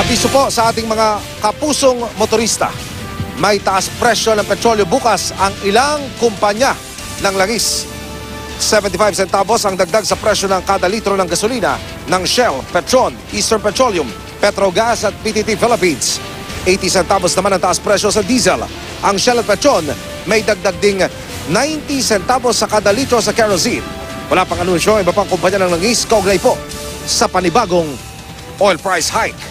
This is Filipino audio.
Abiso po sa ating mga kapusong motorista. May taas presyo ng petrolyo bukas ang ilang kumpanya ng langis. 75 centavos ang dagdag sa presyo ng kada litro ng gasolina ng Shell, Petron, Eastern Petroleum, Petrogas at PTT Philippines. 80 centavos naman ang taas presyo sa diesel. Ang Shell at Petron may dagdag ding 90 centavos sa kada litro sa kerosene. Wala pang anunsyo, iba pang kumpanya ng langis kaugnay po sa panibagong oil price hike.